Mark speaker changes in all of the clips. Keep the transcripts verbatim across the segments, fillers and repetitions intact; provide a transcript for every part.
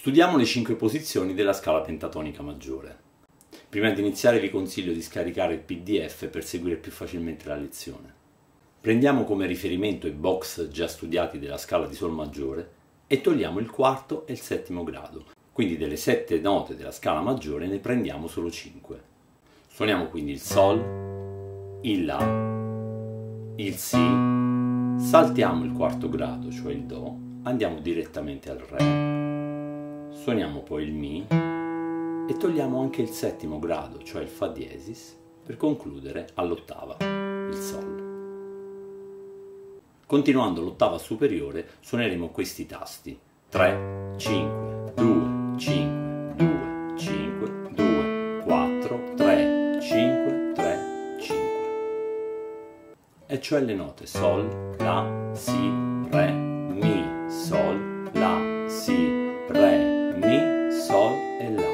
Speaker 1: Studiamo le cinque posizioni della scala pentatonica maggiore. Prima di iniziare vi consiglio di scaricare il P D F per seguire più facilmente la lezione. Prendiamo come riferimento i box già studiati della scala di Sol maggiore e togliamo il quarto e il settimo grado. Quindi delle sette note della scala maggiore ne prendiamo solo cinque. Suoniamo quindi il Sol, il La, il Si, saltiamo il quarto grado, cioè il Do, andiamo direttamente al Re, suoniamo poi il Mi e togliamo anche il settimo grado, cioè il Fa diesis, per concludere all'ottava, il Sol. Continuando l'ottava superiore suoneremo questi tasti: tre, cinque, due, cinque, due, cinque, due, quattro, tre, cinque, tre, cinque. E cioè le note Sol, La, Si, Re, Mi, Sol, La, Si, Re, Mi, Sol e La.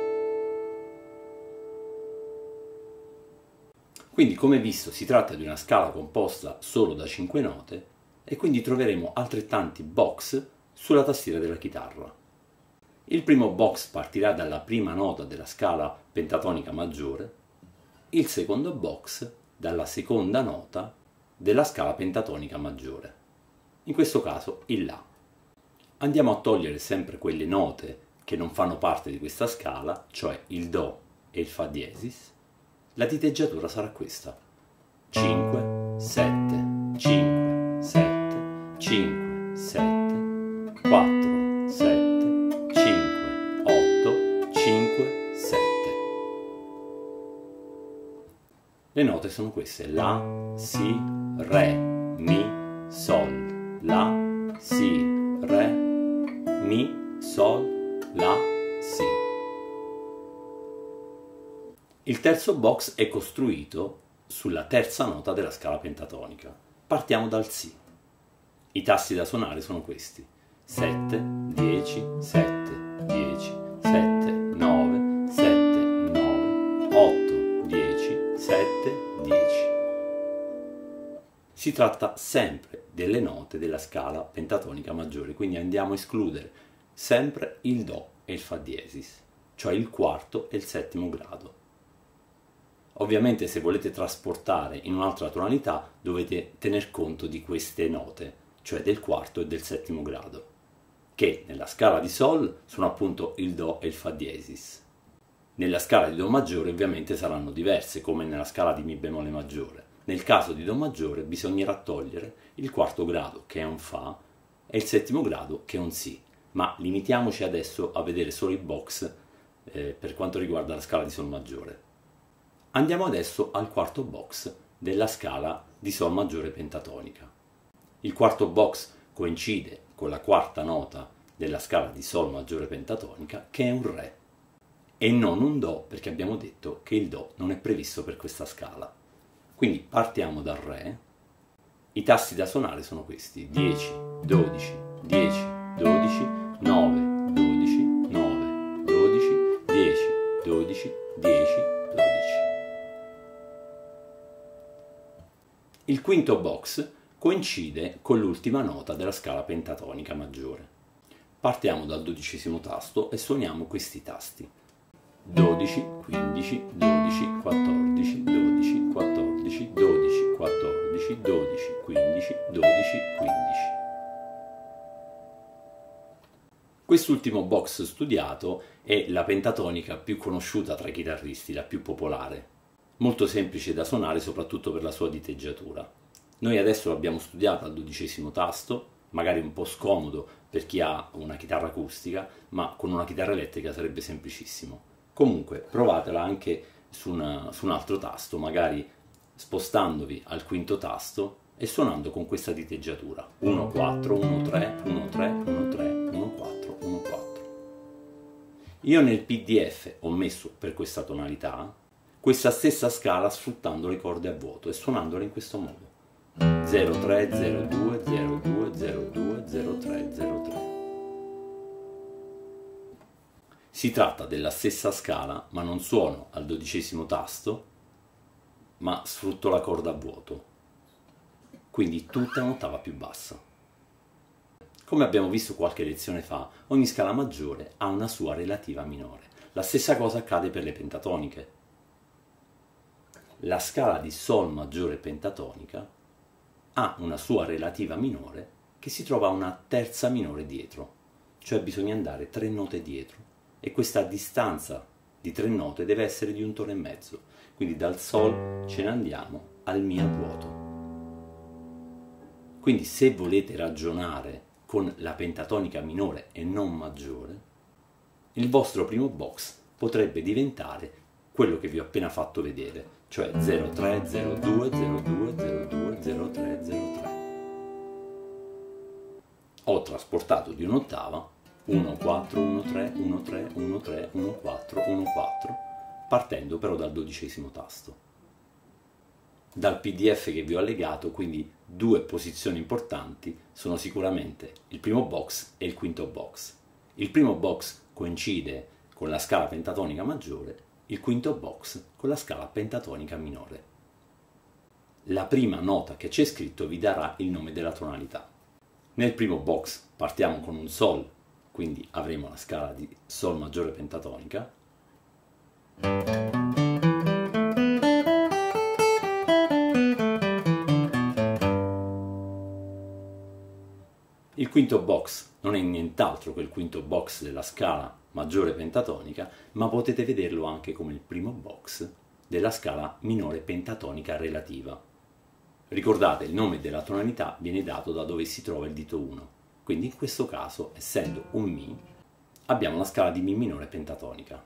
Speaker 1: Quindi, come visto, si tratta di una scala composta solo da cinque note e quindi troveremo altrettanti box sulla tastiera della chitarra. Il primo box partirà dalla prima nota della scala pentatonica maggiore, il secondo box dalla seconda nota della scala pentatonica maggiore, in questo caso il La. Andiamo a togliere sempre quelle note che non fanno parte di questa scala, cioè il Do e il Fa diesis. La diteggiatura sarà questa: cinque, sette, cinque, sette, cinque, sette, quattro, sette, cinque, otto, cinque, sette. Le note sono queste: La, Si, Re, Mi, Sol, La, Si, Re, Mi, Sol, La, Si. Il terzo box è costruito sulla terza nota della scala pentatonica. Partiamo dal Si. I tasti da suonare sono questi: sette, dieci, sette, dieci, sette, nove, sette, nove, otto, dieci, sette, dieci. Si tratta sempre delle note della scala pentatonica maggiore, quindi andiamo a escludere sempre il Do e il Fa diesis, cioè il quarto e il settimo grado. Ovviamente, se volete trasportare in un'altra tonalità dovete tener conto di queste note, cioè del quarto e del settimo grado, che nella scala di Sol sono appunto il Do e il Fa diesis. Nella scala di Do maggiore ovviamente saranno diverse, come nella scala di Mi bemolle maggiore. Nel caso di Do maggiore bisognerà togliere il quarto grado, che è un Fa, e il settimo grado, che è un Si, ma limitiamoci adesso a vedere solo i box eh, per quanto riguarda la scala di Sol maggiore. Andiamo adesso al quarto box della scala di Sol maggiore pentatonica. Il quarto box coincide con la quarta nota della scala di Sol maggiore pentatonica, che è un Re, e non un Do, perché abbiamo detto che il Do non è previsto per questa scala. Quindi partiamo dal Re. I tasti da suonare sono questi: dieci, dodici, dieci, dodici, nove, dodici, nove, dodici, dieci, dodici, dieci, dodici. Il quinto box coincide con l'ultima nota della scala pentatonica maggiore. Partiamo dal dodicesimo tasto e suoniamo questi tasti: dodici, quindici, dodici, quattordici, dodici, quattordici, dodici, quattordici, dodici, quindici, dodici, quindici. Quest'ultimo box studiato è la pentatonica più conosciuta tra i chitarristi, la più popolare. Molto semplice da suonare, soprattutto per la sua diteggiatura. Noi adesso l'abbiamo studiata al dodicesimo tasto, magari un po' scomodo per chi ha una chitarra acustica, ma con una chitarra elettrica sarebbe semplicissimo. Comunque provatela anche su, una, su un altro tasto, magari spostandovi al quinto tasto e suonando con questa diteggiatura: uno quattro, uno tre, uno tre, uno tre, uno quattro, uno quattro. Io nel P D F ho messo per questa tonalità questa stessa scala sfruttando le corde a vuoto e suonandola in questo modo: zero tre, zero due, zero due, zero due, zero tre, zero tre. Si tratta della stessa scala, ma non suono al dodicesimo tasto, ma sfrutto la corda a vuoto, quindi tutta un'ottava più bassa. Come abbiamo visto qualche lezione fa, ogni scala maggiore ha una sua relativa minore. La stessa cosa accade per le pentatoniche. La scala di Sol maggiore pentatonica ha una sua relativa minore che si trova a una terza minore dietro, cioè bisogna andare tre note dietro e questa distanza di tre note deve essere di un tono e mezzo, quindi dal Sol ce ne andiamo al Mi a vuoto. Quindi se volete ragionare con la pentatonica minore e non maggiore, il vostro primo box potrebbe diventare quello che vi ho appena fatto vedere, cioè zero tre zero due zero due zero due zero tre zero tre. Ho trasportato di un'ottava uno quattro uno tre uno tre uno tre uno quattro uno quattro, partendo però dal dodicesimo tasto. Dal P D F che vi ho allegato, quindi due posizioni importanti sono sicuramente il primo box e il quinto box. Il primo box coincide con la scala pentatonica maggiore, il quinto box con la scala pentatonica minore. La prima nota che c'è scritto vi darà il nome della tonalità. Nel primo box partiamo con un Sol, quindi avremo la scala di Sol maggiore pentatonica. Il quinto box non è nient'altro che il quinto box della scala maggiore pentatonica, ma potete vederlo anche come il primo box della scala minore pentatonica relativa. Ricordate, il nome della tonalità viene dato da dove si trova il dito uno, quindi in questo caso, essendo un Mi, abbiamo la scala di Mi minore pentatonica.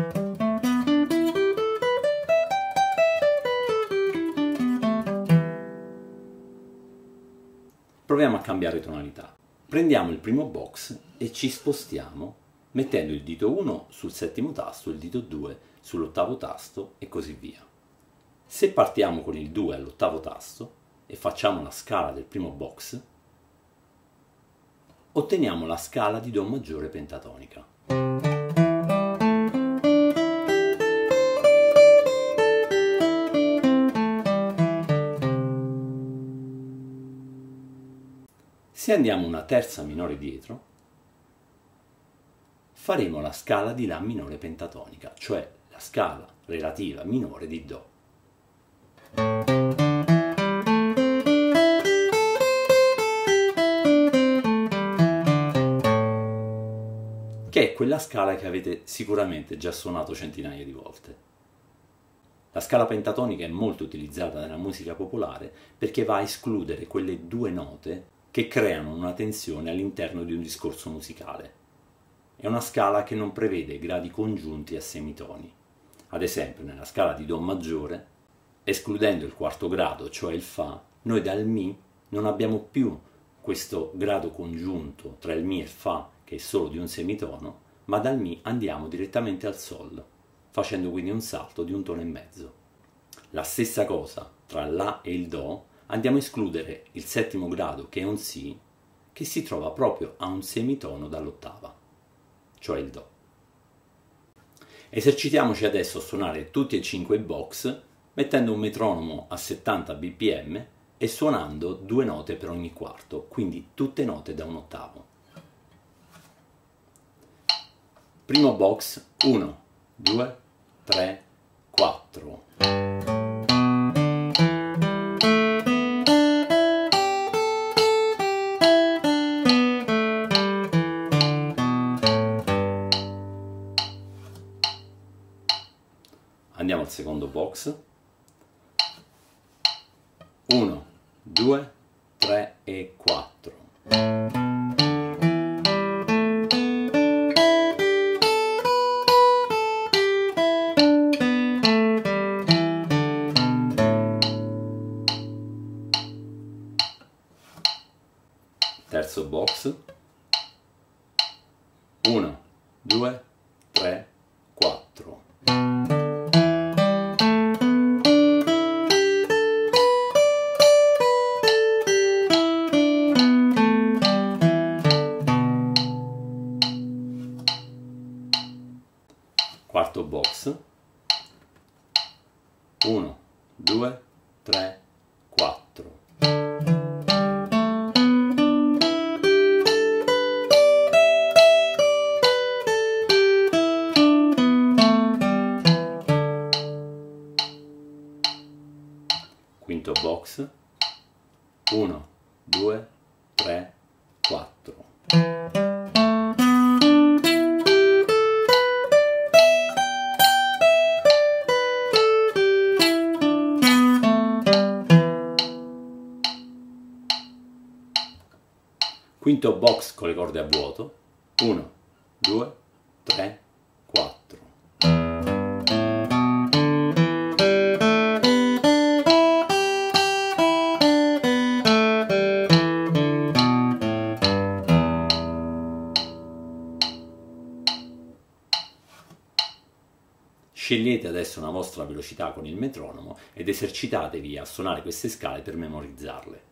Speaker 1: Proviamo a cambiare tonalità. Prendiamo il primo box e ci spostiamo mettendo il dito uno sul settimo tasto, il dito due sull'ottavo tasto e così via. Se partiamo con il due all'ottavo tasto e facciamo la scala del primo box, otteniamo la scala di Do maggiore pentatonica. Se andiamo una terza minore dietro, faremo la scala di La minore pentatonica, cioè la scala relativa minore di Do. Che è quella scala che avete sicuramente già suonato centinaia di volte. La scala pentatonica è molto utilizzata nella musica popolare perché va a escludere quelle due note che creano una tensione all'interno di un discorso musicale. È una scala che non prevede gradi congiunti a semitoni. Ad esempio, nella scala di Do maggiore, escludendo il quarto grado, cioè il Fa, noi dal Mi non abbiamo più questo grado congiunto tra il Mi e il Fa, che è solo di un semitono, ma dal Mi andiamo direttamente al Sol, facendo quindi un salto di un tono e mezzo. La stessa cosa tra La e il Do, andiamo a escludere il settimo grado, che è un Si, che si trova proprio a un semitono dall'ottava, cioè il Do. Esercitiamoci adesso a suonare tutti e cinque i box, mettendo un metronomo a settanta B P M e suonando due note per ogni quarto, quindi tutte note da un ottavo. Primo box, uno, due, tre, quattro. Andiamo al secondo box. uno, due, tre e quattro. Terzo box. uno, due, tre, quattro. Quarto box. uno, due, tre, quattro. Quinto box. uno, due, tre, quattro. Quinto box con le corde a vuoto. uno, due, tre, quattro. Scegliete adesso una vostra velocità con il metronomo ed esercitatevi a suonare queste scale per memorizzarle.